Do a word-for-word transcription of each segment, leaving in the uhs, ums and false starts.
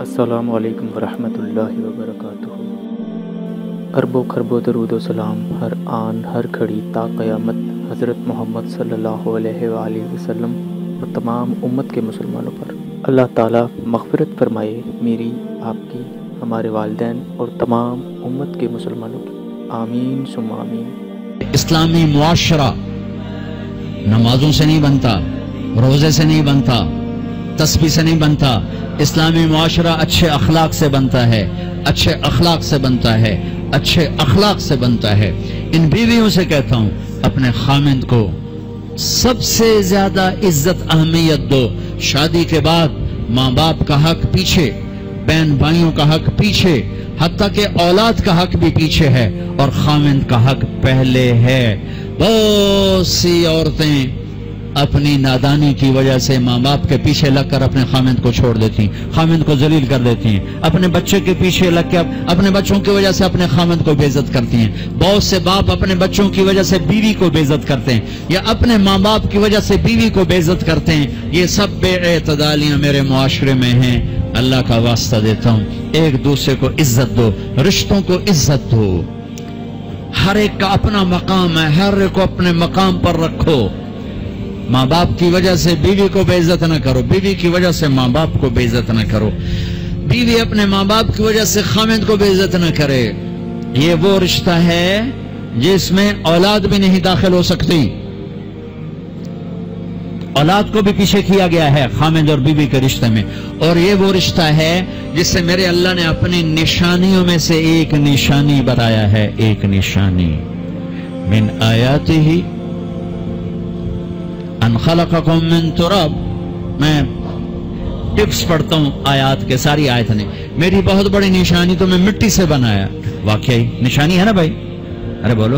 अस्सलामु अलैकुम वरहमतुल्लाहि वबरकातुहू। अरबो खरबो दरूद व सलाम हर आन हर खड़ी ता क़यामत हज़रत मोहम्मद सल्लल्लाहु अलैहि वसल्लम और तमाम उम्मत के मुसलमानों पर। अल्लाह ताला मग़फ़िरत फ़रमाए मेरी, आपकी, हमारे वालिदैन और तमाम उम्मत के मुसलमानों की। आमीन सुम्मा आमीन। इस्लामी मुआशरा नमाजों से नहीं बनता, रोज़े से नहीं बनता, तस्बीह से नहीं बनता। इस्लामी मुआशरा अच्छे अखलाक से बनता है, अच्छे अखलाक से बनता है, अच्छे अखलाक से बनता है। इन बीवियों से कहता हूं, अपने खामिंद को सबसे ज्यादा इज्जत अहमियत दो। शादी के बाद माँ बाप का हक पीछे, बहन भाइयों का हक पीछे, हत्ता के औलाद का हक भी पीछे है और खामिंद का हक पहले है। बहुत सी औरतें अपनी नादानी की वजह से माँ बाप के पीछे लगकर अपने खामिंद को छोड़ देती, खामिंद को जलील कर देती हैं। अपने बच्चे के पीछे लग के अपने बच्चों की वजह से अपने खामिंद को बेइज्जत करती हैं। बहुत से बाप अपने बच्चों की वजह से बीवी को बेइज्जत करते हैं या अपने माँ बाप की वजह से बीवी को बेइज्जत करते हैं। ये सब बेएतदालियां मेरे मुआशरे में हैं। अल्लाह का वास्ता देता हूं, एक दूसरे को इज्जत दो, रिश्तों को इज्जत दो। हर एक का अपना मकाम है, हर एक को अपने मकाम पर रखो। माँ बाप की वजह से बीवी को बेइज्जत न करो, बीवी की वजह से माँ बाप को बेइज्जत न करो, बीवी अपने माँ बाप की वजह से खामिद को बेइज्जत न करे। ये वो रिश्ता है जिसमें औलाद भी नहीं दाखिल हो सकती। औलाद को भी पीछे किया गया है खामिद और बीवी के रिश्ते में। और ये वो रिश्ता है जिससे मेरे अल्लाह ने अपनी निशानियों में से एक निशानी बताया है। एक निशानी मिन आयातिही अन खलक़कुम मिन तुराब। मैं टिप्स पढ़ता हूं आयात के, सारी आयत ने। मेरी बहुत बड़ी निशानी तो मैं मिट्टी से बनाया। वाकई निशानी है ना भाई? अरे बोलो।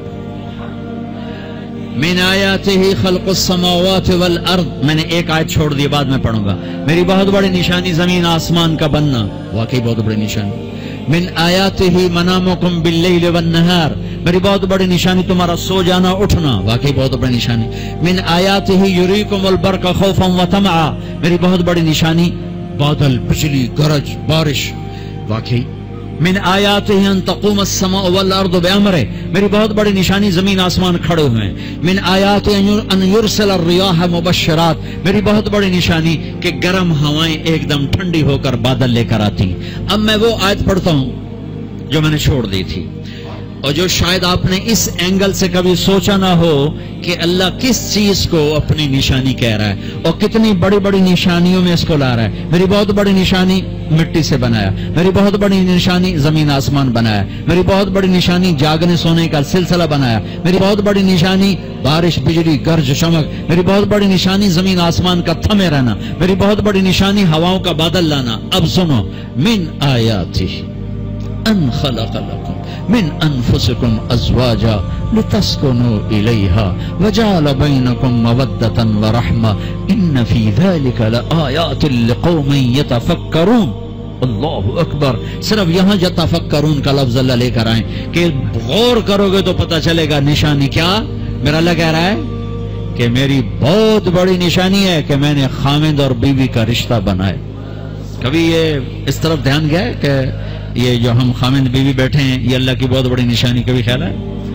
मिन आयातिही खल्क़ुस समावाति वल अर्द। मैंने एक आयत छोड़ दी, बाद में पढ़ूंगा। मेरी बहुत बड़ी निशानी जमीन आसमान का बनना। वाकई बहुत बड़ी निशानी। मिन आयातिही मनामुकुम बिल्लैल वन नहार। मेरी बहुत बड़ी निशानी तुम्हारा सो जाना उठना। वाकई बहुत बड़ी निशानी। मिन आयातिही युरीकुमुल बरक़ खौफन व तमआ। मेरी बहुत बड़ी निशानी बादल, बिजली, गरज, बारिश। वाकई। मिन आयातिही अन तक़ूमस समाउ वल अर्दु बिअम्रिही। मेरी बहुत बड़ी निशानी जमीन आसमान खड़े हुए हैं। मिन आयातिही अन युरसिल रियाह मुबश्शिरात। मेरी बहुत बड़ी निशानी कि गर्म हवाएं एकदम ठंडी होकर बादल लेकर आती। अब मैं वो आयत पढ़ता हूं जो मैंने छोड़ दी थी और जो शायद आपने इस एंगल से कभी सोचा ना हो कि अल्लाह किस चीज को अपनी निशानी कह रहा है और कितनी बड़ी बड़ी निशानियों में इसको ला रहा है। मेरी बहुत बड़ी निशानी मिट्टी से बनाया, मेरी बहुत बड़ी निशानी जमीन आसमान बनाया, मेरी बहुत बड़ी निशानी जागने सोने का सिलसिला बनाया, मेरी बहुत बड़ी निशानी बारिश, बिजली, गर्ज, चमक, मेरी बहुत बड़ी निशानी जमीन आसमान का थमे रहना, मेरी बहुत बड़ी निशानी हवाओं का बादल लाना। अब सुनो, मिन आयातिही अन खलक़ लकुम मिन अनफुसिकुम अज़वाजा लितस्कुनु इलैहा वजअल बैनकुम मवद्दतन व रहमा इन्न फी ज़ालिका लआयातिन लिक़ौमिन यतफ़क्करून। अल्लाहु अकबर। सिर्फ यहाँ यतफ़क्करून का लफ्ज़ अल्लाह लेकर आए कि गौर करोगे तो पता चलेगा निशानी क्या। मेरा अल्लाह कह रहा है कि मेरी बहुत बड़ी निशानी है कि मैंने खामिद और बीवी का रिश्ता बनाया। कभी ये इस तरफ ध्यान गया है कि ये जो हम खामिद बीवी बैठे हैं ये अल्लाह की बहुत बड़ी निशानी? कभी ख्याल है?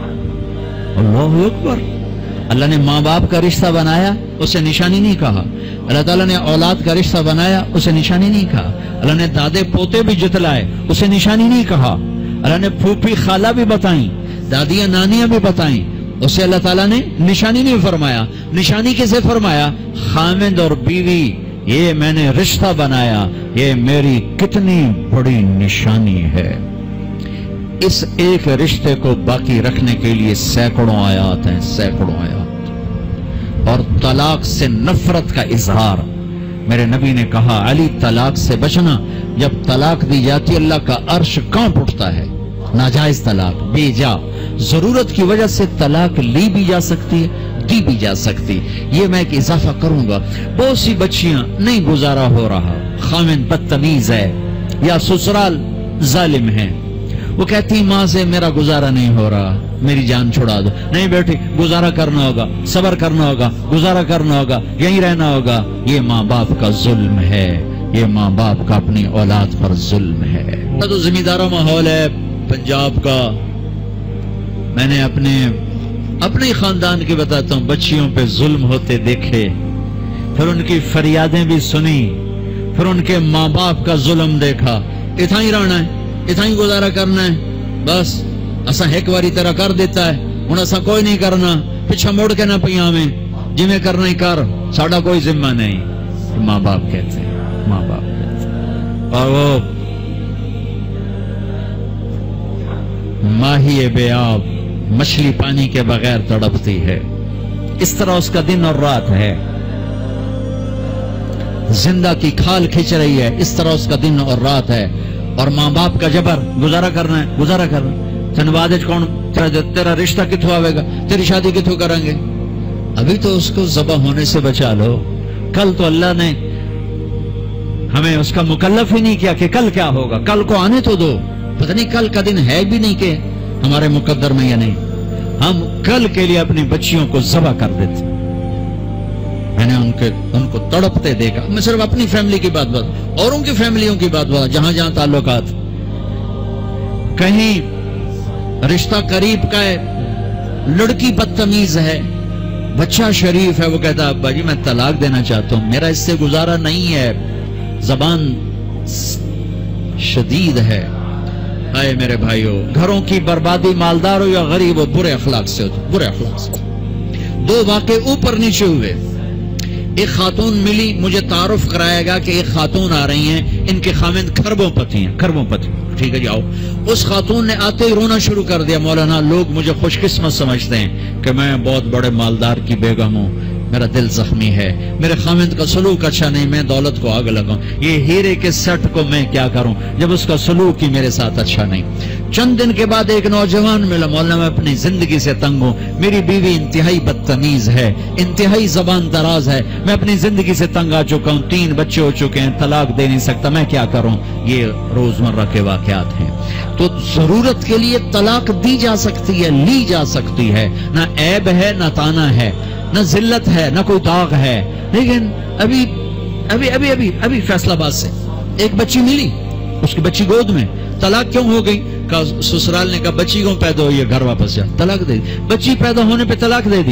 अल्लाहु अकबर। अल्लाह ने माँ बाप का रिश्ता बनाया, उसे निशानी नहीं कहा। अल्लाह ताला ने औलाद का रिश्ता बनाया, उसे निशानी नहीं कहा। अल्लाह ने दादे पोते भी जितलाए, उसे निशानी नहीं कहा। अल्लाह ने फूफी खाला भी बताई, दादियां नानियां भी बताई, उसे अल्लाह ताला ने निशानी नहीं फरमाया। निशानी किसे फरमाया? खामिद और बीवी, ये मैंने रिश्ता बनाया, ये मेरी कितनी बड़ी निशानी है। इस एक रिश्ते को बाकी रखने के लिए सैकड़ों आयात हैं, सैकड़ों आयात। और तलाक से नफरत का इजहार। मेरे नबी ने कहा, अली तलाक से बचना। जब तलाक दी जाती अल्लाह का अर्श कांप उठता है। नाजायज तलाक, बेजा, जरूरत की वजह से तलाक ली भी जा सकती है, दी भी जा सकती। ये मैं एक इजाफा करूंगा। बहुत सी बच्चियां नहीं गुजारा हो रहा, खामिद बदतमीज है या ससुराल जालिम है, वो कहती माँ से मेरा गुजारा नहीं हो रहा, मेरी जान छुड़ा दो। नहीं बेटी, गुजारा करना होगा, सब्र करना होगा, गुजारा करना होगा, यहीं रहना होगा। ये माँ बाप का जुल्म है। یہ ماں باپ کا اپنی اولاد پر ظلم ہے۔ تو زمینداروں ماحول ہے پنجاب کا، میں نے اپنے اپنے خاندان کی بتاتا ہوں، بچیوں پہ ظلم ہوتے دیکھے، پھر ان کی فریادیں بھی سنی، پھر ان کے ماں باپ کا ظلم دیکھا۔ اتنا ہی رہنا ہے، اتنا ہی گزارا کرنا ہے، بس اسا ایک باری طرح کر دیتا ہے، ہوں اسا کوئی نہیں کرنا، پیچھا مڑ کے نہ پیا میں جی میں کرنا ہی کر، ساڈا کوئی ذمہ نہیں۔ ماں باپ کہتے ہیں، ماں باپ کہتے ہیں۔ اور وہ ماہی بے آب مچھلی پانی کے بغیر تڑپتی ہے، اس طرح اس کا دن اور رات ہے۔ زندہ کی کھال کھچ رہی ہے، اس طرح اس کا دن اور رات ہے۔ اور ماں باپ کا جبر، گزارا کرنا ہے، گزارا کرنا تین بعد کون تیرا رشتہ کتوں آئے گا، تیری شادی کتوں کریں گے؟ ابھی تو اس کو ذبح ہونے سے بچا لو، کل تو اللہ نے ہمیں اس کا مکلف ہی نہیں کیا کہ کل کیا ہوگا، کل کو آنے تو دو، پتہ نہیں کل کا دن ہے بھی نہیں کہ ہمارے مقدر میں یا نہیں۔ ہم کل کے لیے اپنی بچیوں کو ذبح کر دیتے۔ میں نے ان کے ان کو تڑپتے دیکھا، میں صرف اپنی فیملی کی بات بات اوروں کی فیملیوں کی بات بات جہاں جہاں تعلقات، کہیں رشتہ قریب کا ہے، لڑکی بدتمیز ہے، بچہ شریف ہے، وہ کہتا ابا جی میں طلاق دینا چاہتا ہوں، میرا اس سے گزارا نہیں ہے، زبان شدید ہے۔ آئے میرے بھائیو، گھروں کی بربادی مالدار ہو یا غریب ہو، برے اخلاق سے ہو، برے اخلاق سے۔ دو واقعے اوپر نیچے ہوئے۔ ایک خاتون ملی، مجھے تعارف کرایا گا کہ ایک خاتون آ رہی ہیں، ان کے خاوند کھربوں پتی ہیں، کھربوں پتی، ٹھیک ہے جی آؤ۔ اس خاتون نے آتے ہی رونا شروع کر دیا، مولانا لوگ مجھے خوش قسمت سمجھتے ہیں کہ میں بہت بڑے مالدار کی بیگم ہوں، میرا دل زخمی ہے، میرے خاوند کا سلوک اچھا نہیں، میں دولت کو آگ لگاؤں، یہ ہیرے کے سٹ کو میں کیا کروں جب اس کا سلوک ہی میرے ساتھ اچھا نہیں۔ چند دن کے بعد ایک نوجوان ملا، مولانا میں اپنی زندگی سے تنگ ہوں، میری بیوی انتہائی بدتمیز ہے، انتہائی زبان دراز ہے، میں اپنی زندگی سے تنگ آ چکا ہوں، تین بچے ہو چکے ہیں، طلاق دے نہیں سکتا، میں کیا کروں؟ یہ روزمرہ کے واقعات ہیں۔ تو ضرورت کے لیے طلاق دی جا سکتی ہے، لی جا سکتی ہے، نہ عیب ہے نہ تانا ہے، نہ ذلت ہے نہ کوئی داغ ہے۔ لیکن ابھی ابھی ابھی ابھی ابھی فیصلہ باد سے ایک بچی ملی، اس کی بچی گود میں، طلاق کیوں ہو گئی؟ کہا سسرال نے کہا بچی کیوں پیدا ہوئی ہے، گھر واپس جا، طلاق دے دی۔ بچی پیدا ہونے پہ طلاق دے دی۔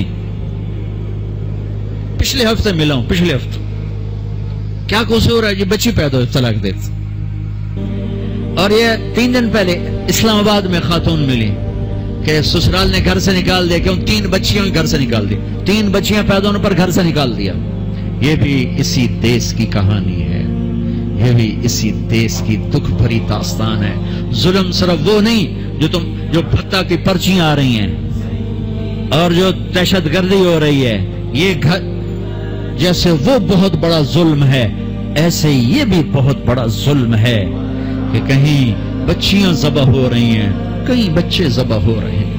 پچھلے ہفتے ملا ہوں، پچھلے ہفتے کیا قصور ہے جی، بچی پیدا ہوئی طلاق دے دی۔ اور یہ تین دن پہلے اسلام آباد میں خاتون ملی کہ سسرال نے گھر سے نکال دیا، کیوں؟ تین بچیاں گھر سے نکال دی، تین بچیاں پیدا ہونے پر گھر سے نکال دیا۔ یہ بھی اسی دیس کی کہانی ہے، یہ بھی اسی دیس کی دکھ بھری داستان ہے۔ ظلم صرف وہ نہیں جو تم جو بھتہ کی پرچیاں آ رہی ہیں اور جو دہشت گردی ہو رہی ہے، یہ گھر جیسے وہ بہت بڑا ظلم ہے، ایسے یہ بھی بہت بڑا ظلم ہے کہ کہیں بچیاں ذبح ہو رہی ہیں، کئی بچے ذبح ہو رہے ہیں۔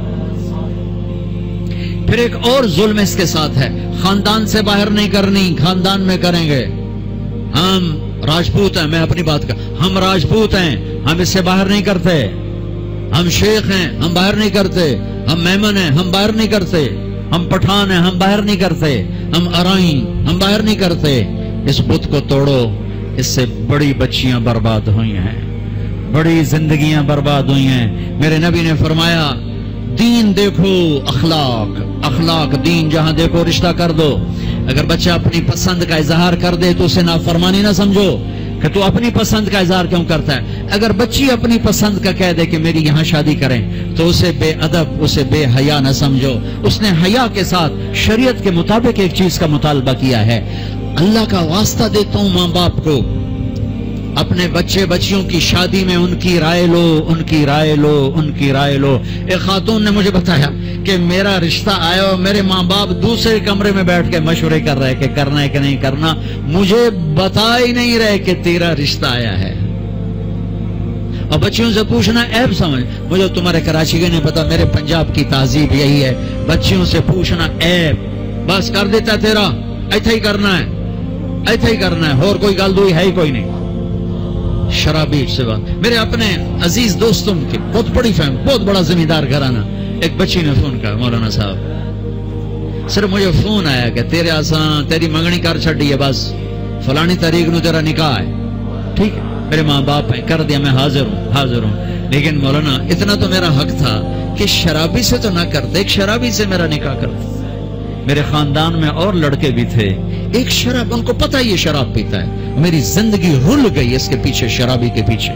پھر ایک اور ظلم اس کے ساتھ ہے، خاندان سے باہر نہیں کرنی، خاندان میں کریں گے۔ ہم راجپوت ہیں، میں اپنی بات کر، ہم راجپوت ہیں، ہم اس سے باہر نہیں کرتے۔ ہم شیخ ہیں، ہم باہر نہیں کرتے۔ ہم میمن ہیں، ہم باہر نہیں کرتے۔ ہم پٹھان ہیں، ہم باہر نہیں کرتے۔ ہم ارائیں، ہم باہر نہیں کرتے۔ اس بت کو توڑو، اس سے بڑی بچیاں برباد ہوئی ہیں، بڑی زندگیاں برباد ہوئی ہیں۔ میرے نبی نے فرمایا دین دیکھو، اخلاق اخلاق دین جہاں دیکھو رشتہ کر دو۔ اگر بچہ اپنی پسند کا اظہار کر دے تو اسے نافرمانی نہ سمجھو کہ تو اپنی پسند کا اظہار کیوں کرتا ہے۔ اگر بچی اپنی پسند کا کہہ دے کہ میری یہاں شادی کریں تو اسے بے ادب، اسے بے حیا نہ سمجھو۔ اس نے حیا کے ساتھ شریعت کے مطابق ایک چیز کا مطالبہ کیا ہے۔ اللہ کا واسطہ دیتا ہوں ماں باپ کو، اپنے بچے بچیوں کی شادی میں ان کی رائے لو، ان کی رائے لو، ان کی رائے لو۔ ایک خاتون نے مجھے بتایا کہ میرا رشتہ آیا اور میرے ماں باپ دوسرے کمرے میں بیٹھ کے مشورے کر رہے کہ کرنا ہے کہ نہیں کرنا، مجھے بتا ہی نہیں رہے کہ تیرا رشتہ آیا ہے۔ اور بچیوں سے پوچھنا عیب سمجھ، مجھے تمہارے کراچی کے نہیں پتا، میرے پنجاب کی تہذیب یہی ہے، بچیوں سے پوچھنا عیب، بس کر دیتا تیرا، ایتھے ہی کرنا ہے، ایتھے ہی کرنا ہے، اور کوئی گل دوئی ہے ہی کوئی نہیں۔ شرابی سے بات، میرے اپنے عزیز دوستوں کے بہت بڑی فہم، بہت بڑا زمیندار گھرانہ، ایک بچی نے فون کہا مولانا صاحب صرف مجھے فون آیا کہ تیرے آسان تیری منگنی کر چھڑی ہے، بس फलानी तारीख नु तेरा निकाह है, ठीक है, मेरे माँ बाप हैं, कर दिया, मैं हाजिर हूँ हाजिर हूँ लेकिन मौलाना इतना तो मेरा हक था कि शराबी से तो ना कर दे, एक शराबी से मेरा निकाह कर दे। मेरे खानदान में और लड़के भी थे, एक शराब, उनको पता ही ये शराब पीता है, मेरी जिंदगी रुल गई इसके पीछे, शराबी के पीछे।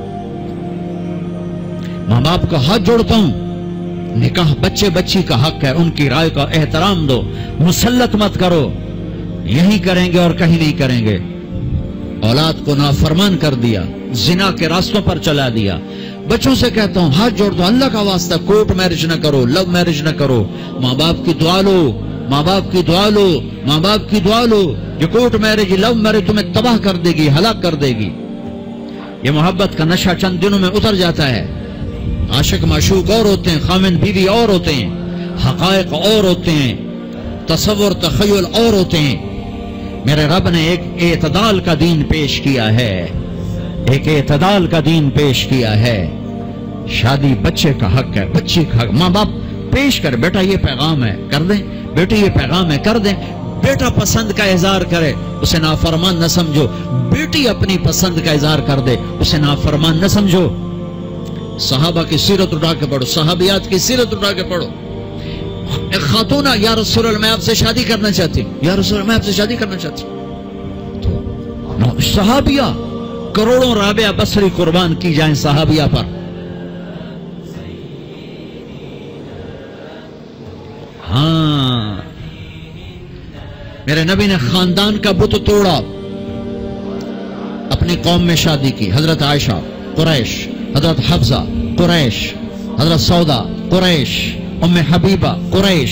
माँ बाप का हाथ जोड़ता हूं, निकाह बच्चे बच्ची का हक है, उनकी राय का एहतराम दो, मुसल्लत मत करो, यही करेंगे और कहीं नहीं करेंगे। औलाद को नाफरमान कर दिया, जिना के रास्तों पर चला दिया। बच्चों से कहता हूं हाथ जोड़ दो, अल्लाह का वास्ता कोर्ट मैरिज न करो, लव मैरिज न करो, माँ बाप की दुआ लो, माँ बाप की दुआ लो, माँ बाप की दुआ लो। ये कोर्ट मैरिज, लव मैरिज तुम्हें तबाह कर देगी, हलाक कर देगी। ये मोहब्बत का नशा चंद दिनों में उतर जाता है। आशिक माशूक और होते हैं, खामिन बीवी और होते हैं, हकायक और होते हैं, तसव्वुर तखय्युल और होते हैं। मेरे रब ने एक एतदाल का दीन पेश किया है, एक एतदाल का दीन पेश किया है। शादी बच्चे का हक है, बच्चे का हक। माँ बाप पेश कर, बेटा ये पैगाम है, कर दें, बेटी ये पैगाम है, कर दें। बेटा पसंद का इजहार करे, उसे नाफरमान न समझो। बेटी अपनी पसंद का इजहार कर दे, उसे नाफरमान न समझो। सहाबा की सीरत उठा के पढ़ो, सहाबियात की सीरत उठा के पढ़ो। एक खातूना, या रसूल अल्लाह मैं आपसे शादी करना चाहती हूँ, या रसूल मैं आपसे शादी करना चाहती हूँ। सहाबिया करोड़ों राबिया बसरी कुर्बान की जाए सहाबिया पर। हाँ, मेरे नबी ने खानदान का बुत तोड़ा, अपनी कौम में शादी की। हजरत आयशा कुरैश, हजरत हफ्सा कुरैश, हजरत Sauda Quraish, Umme Habiba Quraish.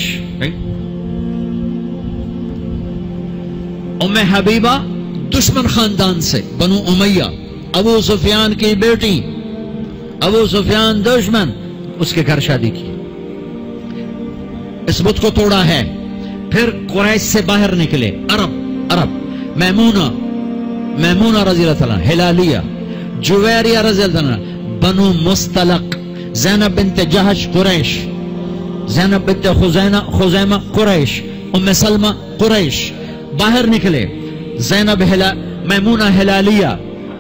Umme Habiba दुश्मन खानदान से, बनु उमैया, अबू सुफियान की बेटी, अबू सुफियान दुश्मन, उसके घर शादी की। इस बुत को तोड़ा है। फिर कुरैश से बाहर निकले, अरब अरब मैमूना मैमूना रज़ी अल्लाह तआला, हिलालिया, जुवैरिया रज़ी अल्लाह तआला, बनु मुस्तलक, ज़ैनब बिन्त जहश कुरैश, ज़ैनब बिन्त खुज़ैना खुज़ैमा कुरैश, उम्मे सलमा कुरैश। बाहर निकले, ज़ैनब हिला मैमूना हिलालिया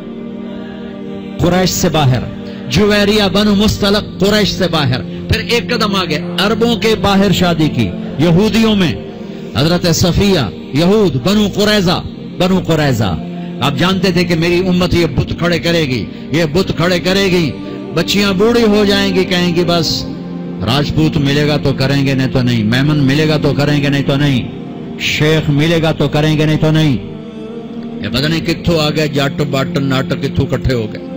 कुरैश से बाहर, जुवैरिया बनु मुस्तलक कुरैश से बाहर। फिर एक कदम आगे, अरबों के बाहर शादी की, यहूदियों में। हजरत सफिया, यहूद, बनु कुरैजा, बनु कुरैजा। आप जानते थे कि मेरी उम्मत ये बुत खड़े करेगी, ये बुत खड़े करेगी, बच्चियां बूढ़ी हो जाएंगी, कहेंगी बस राजपूत मिलेगा तो करेंगे, नहीं तो नहीं, मेमन मिलेगा तो करेंगे, नहीं तो नहीं, शेख मिलेगा तो करेंगे, नहीं तो नहीं। ये पता नहीं कित्थों आ गए जाट बाट नाटक, कित्थों इकट्ठे हो गए।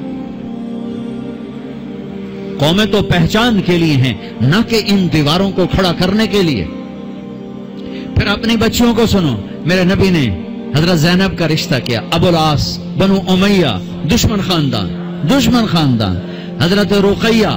कौमें तो पहचान के लिए हैं, न कि इन दीवारों को खड़ा करने के लिए। फिर अपनी बच्चियों को सुनो, मेरे नबी ने हजरत ज़ैनब का रिश्ता किया, अबुल आस, बनु उमैया, दुश्मन खानदान, दुश्मन खानदान। हजरत रुकैया,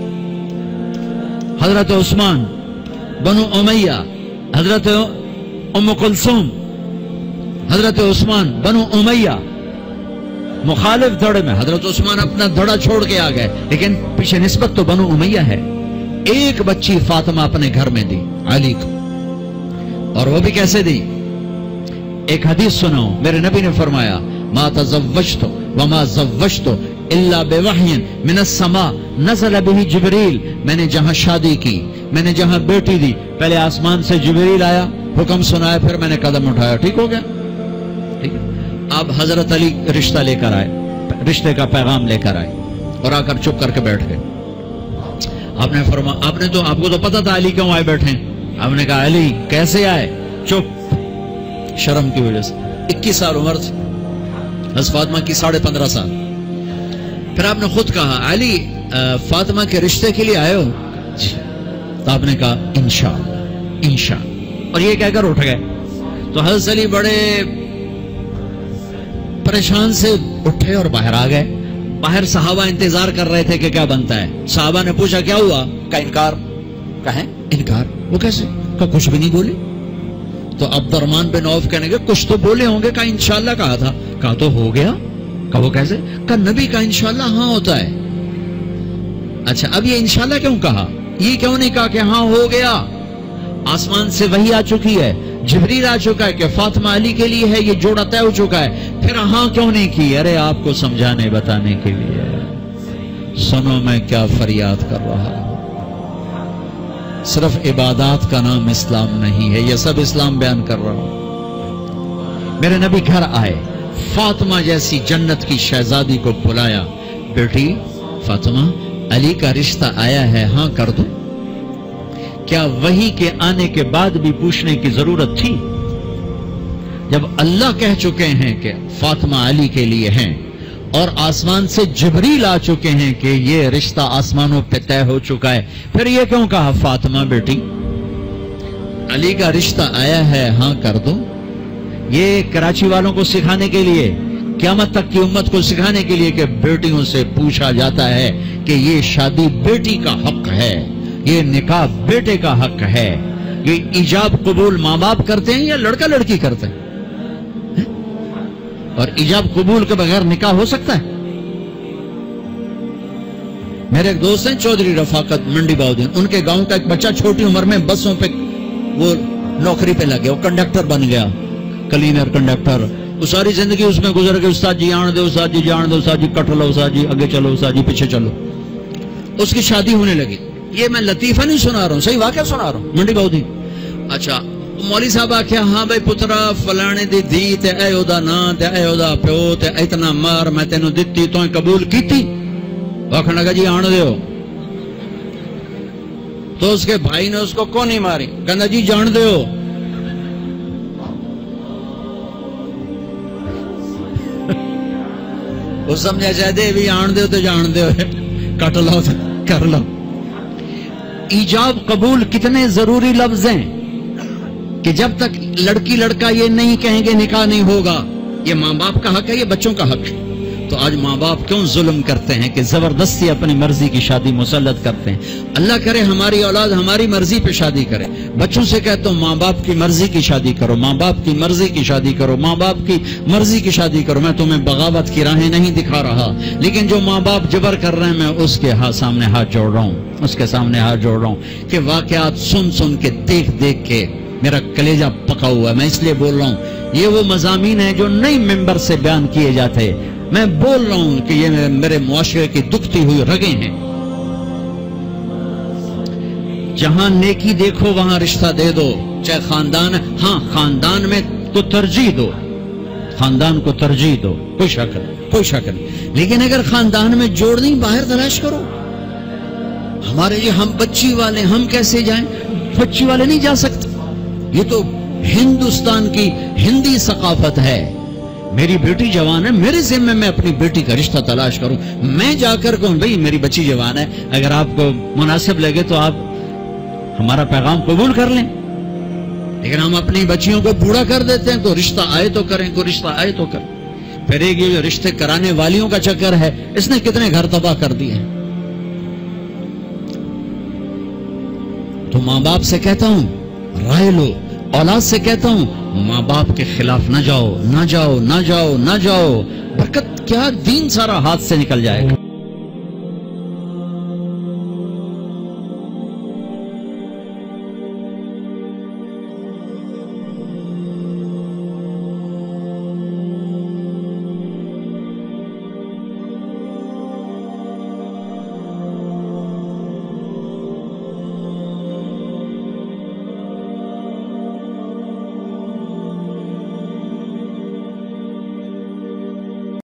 हजरत उस्मान, बनु उमैया, हजरत उम्म कुलसूम, हजरत उस्मान, बनु उमैया। मुखालिफ धड़े में हजरत उस्मान अपना धड़ा छोड़ के आ गए, लेकिन पीछे निस्बत तो बनु उमैया है। एक बच्ची फातिमा अपने घर में दी अली को, और वो भी कैसे दी? एक हदीस सुनो, मेरे नबी ने फरमाया, मा तज़व्वजतु व मा ज़व्वजतु इल्ला बिवहयिन मिनस समा नज़ल बिही जिब्रील। मैंने जहां शादी की, मैंने जहां बेटी दी, पहले आसमान से जिब्रील आया, हुक्म सुनाया, फिर मैंने कदम उठाया, ठीक हो गया। ठीक है, अब हजरत अली रिश्ता लेकर आए, रिश्ते का पैगाम लेकर आए, और आकर चुप करके बैठ गए। आपने फरमा आपने तो आपको तो पता था अली क्यों आए बैठे। आपने कहा अली कैसे आए? चुप, शर्म की वजह से। इक्कीस साल उम्र थी हज़रत फातिमा की, साढ़े पंद्रह साल। फिर आपने खुद कहा अली फातिमा के रिश्ते के लिए आए हो? तो आपने कहा इंशाअल्लाह इंशाअल्लाह, और ये कहकर उठ गए। तो हज़रत अली बड़े परेशान से उठे और बाहर आ गए। बाहर सहाबा इंतजार कर रहे थे कि क्या बनता है। सहाबा ने पूछा क्या हुआ? का इनकार। कहें इनकार? वो कैसे? का कुछ भी नहीं बोले। तो अब्दुर्रहमान बिन औफ कहने के कुछ तो बोले होंगे। का इंशाअल्लाह कहा था। कहा तो हो गया। का वो कैसे? का नबी का इंशाअल्लाह हाँ होता है। अच्छा, अब ये इंशाअल्लाह क्यों कहा? ये क्यों नहीं कहा कि हाँ हो गया? आसमान से वही आ चुकी है, जिब्रील आ चुका है कि फातिमा अली के लिए है, ये जोड़ा तय हो चुका है, फिर हाँ क्यों नहीं की? अरे आपको समझाने बताने के लिए। सुनो मैं क्या फरियाद कर रहा हूं। सिर्फ इबादत का नाम इस्लाम नहीं है, ये सब इस्लाम बयान कर रहा हूं। मेरे नबी घर आए, फातिमा जैसी जन्नत की शहजादी को बुलाया, बेटी फातिमा अली का रिश्ता आया है, हाँ कर दो। क्या वही के आने के बाद भी पूछने की जरूरत थी? जब अल्लाह कह चुके हैं कि फातिमा अली के लिए हैं और आसमान से जिब्रील आ चुके हैं कि ये रिश्ता आसमानों पे तय हो चुका है, फिर ये क्यों कहा फातिमा बेटी अली का रिश्ता आया है, हाँ कर दो? ये कराची वालों को सिखाने के लिए, क़यामत तक की उम्मत को सिखाने के लिए कि बेटियों से पूछा जाता है कि ये शादी बेटी का हक है, ये निकाह बेटे का हक है। ये इजाब कबूल माँ बाप करते हैं या लड़का लड़की करते हैं? और इजाब कबूल के बगैर निकाह हो सकता है? मेरे एक दोस्त हैं चौधरी रफाकत मंडी बाउद्दीन, उनके गांव का एक बच्चा छोटी उम्र में बसों पे वो नौकरी पे लग गया, वो कंडक्टर बन गया, क्लीनर कंडक्टर। वो सारी जिंदगी उसमें गुजर गई, उस्ताद जी आन दो, उस्ताद जी जान दो, उस्ताद जी कट लो, उस्ताद जी आगे चलो, उस्ताद जी पीछे चलो। उसकी शादी होने लगी। ये मैं लतीफा नहीं सुना रहा हूं, सही वाकया सुना रहा हूं, मंडी बाउद्दीन। अच्छा मौली साहब आख्या, हाँ भाई पुत्रा फलाने दी धी ते ए ओदा ना ते ए ओदा प्यो ते इतना मार मैं तेनू दित्ती, तो कबूल कीती? आखन लगा जी आन दो। तो उसके भाई ने उसको कौन नहीं मारी, कहना जी जान दो। वो समझा चाहते भी आन दो तो जान दो, कट लो तो कर लो। ईजाब कबूल कितने जरूरी लफ्ज हैं कि जब तक लड़की लड़का ये नहीं कहेंगे निकाह नहीं होगा। ये माँ बाप का हक है, ये बच्चों का हक है। तो आज माँ बाप क्यों जुल्म करते हैं कि जबरदस्ती अपनी मर्जी की शादी मुसल्लत करते हैं? अल्लाह करे हमारी औलाद हमारी मर्जी पे शादी करे। बच्चों से कहते हो माँ बाप की मर्जी की शादी करो, माँ बाप की मर्जी की शादी करो, माँ बाप की मर्जी की शादी करो। मैं तुम्हें बगावत की राहें नहीं दिखा रहा, लेकिन जो माँ बाप जबर कर रहे हैं मैं उसके हाथ सामने हाथ जोड़ रहा हूँ, उसके सामने हाथ जोड़ रहा हूँ कि वाकयात सुन सुन के देख देख के मेरा कलेजा पका हुआ है। मैं इसलिए बोल रहा हूँ, ये वो मज़ामीन है जो नई मेंबर से बयान किए जाते। मैं बोल रहा हूं कि ये मेरे मुआशरे की दुखती हुई रगें हैं। जहां नेकी देखो वहां रिश्ता दे दो, चाहे खानदान, हाँ खानदान में को तरजीह दो, खानदान को तरजीह दो, कोई शक नहीं, कोई शक नहीं। लेकिन अगर खानदान में जोड़ नहीं, बाहर तलाश करो। हमारे ये हम बच्ची वाले, हम कैसे जाएं? बच्ची वाले नहीं जा सकते। ये तो हिंदुस्तान की हिंदी सकाफत है। मेरी बेटी जवान है, मेरे जिम्मे में अपनी बेटी का रिश्ता तलाश करूं। मैं जाकर कहूं भाई मेरी बच्ची जवान है, अगर आपको मुनासिब लगे तो आप हमारा पैगाम कबूल कर लें। लेकिन हम अपनी बच्चियों को बूढ़ा कर देते हैं, तो रिश्ता आए तो करें, कोई रिश्ता आए तो करें। फिर एक ये जो रिश्ते कराने वालियों का चक्कर है, इसने कितने घर तबाह कर दिए हैं। तो माँ बाप से कहता हूं राय लो, औलाद से कहता हूं माँ बाप के खिलाफ ना जाओ, ना जाओ, ना जाओ, ना जाओ। बरकत क्या, दीन सारा हाथ से निकल जाएगा।